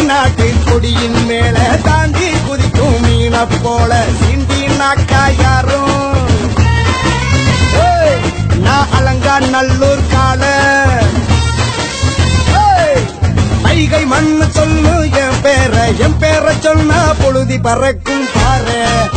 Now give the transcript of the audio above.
நாட்டு கொடியின் மேல தாண்டி குதிக்கும் மீன போல சிந்தி நாக்கா யாரும் நான் அலங்கா நல்லூர் கால மைகை மண்ணு சொல்லு என் பேரை சொன்னா பொழுதி பறக்கும் பாரு